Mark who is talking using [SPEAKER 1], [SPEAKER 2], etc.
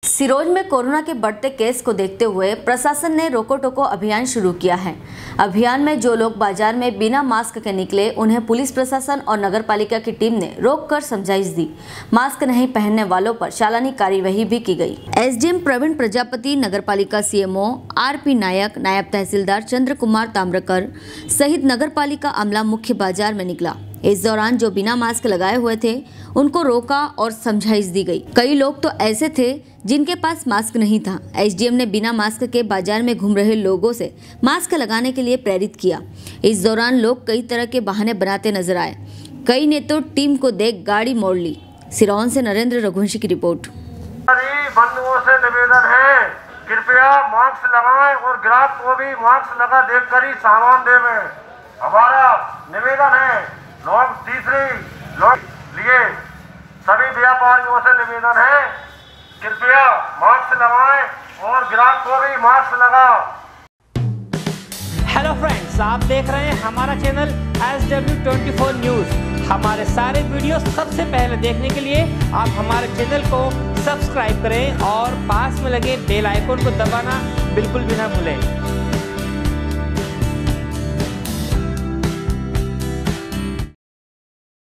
[SPEAKER 1] सिरोंज में कोरोना के बढ़ते केस को देखते हुए प्रशासन ने रोको टोको अभियान शुरू किया है। अभियान में जो लोग बाजार में बिना मास्क के निकले उन्हें पुलिस प्रशासन और नगर पालिका की टीम ने रोककर समझाइश दी। मास्क नहीं पहनने वालों पर चालानी कार्यवाही भी की गई। एसडीएम प्रवीण प्रजापति, नगर पालिका सीएमओ आरपी नायक, नायब तहसीलदार चंद्र कुमार ताम्रकर सहित नगर पालिका अमला मुख्य बाजार में निकला। इस दौरान जो बिना मास्क लगाए हुए थे उनको रोका और समझाइश दी गई। कई लोग तो ऐसे थे जिनके पास मास्क नहीं था। एसडीएम ने बिना मास्क के बाजार में घूम रहे लोगों से मास्क लगाने के लिए प्रेरित किया। इस दौरान लोग कई तरह के बहाने बनाते नजर आए। कई ने तो टीम को देख गाड़ी मोड़ ली। सिरोंज से नरेंद्र रघुवंशी की रिपोर्ट।
[SPEAKER 2] बंधुओं से निवेदन है, कृपया मास्क लगाएं और ग्राहक को भी मास्क लगा देखकर ही सामान देवें। हमारा निवेदन है। लोग तीसरी लोग लिए सभी व्यापारियों से निवेदन है, कृपया मास्क लगाएं और ग्राहक को भी मास्क लगा।
[SPEAKER 3] हेलो फ्रेंड्स, आप देख रहे हैं हमारा चैनल SW24 न्यूज़। हमारे सारे वीडियो सबसे पहले देखने के लिए आप हमारे चैनल को सब्सक्राइब करें और पास में लगे बेल आइकन को दबाना बिल्कुल भी ना भूलें।